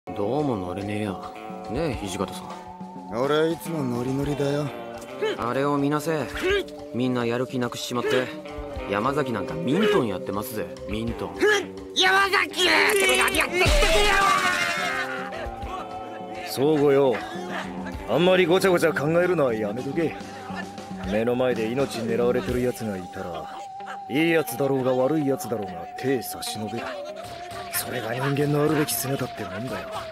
どうも乗れねえや。ねえ土方さん。 俺はいつもノリノリだよ。 あれを見なせ。みんなやる気なくしちまって。山崎なんかミントンやってますぜ。ミントン。 山崎何やってきてくれよ。 そうごよ。あんまりごちゃごちゃ考えるのはやめとけ。目の前で命狙われてる奴がいたら、いい奴だろうが悪い奴だろうが手差し伸べる。それが人間のあるべき姿ってもんだよ。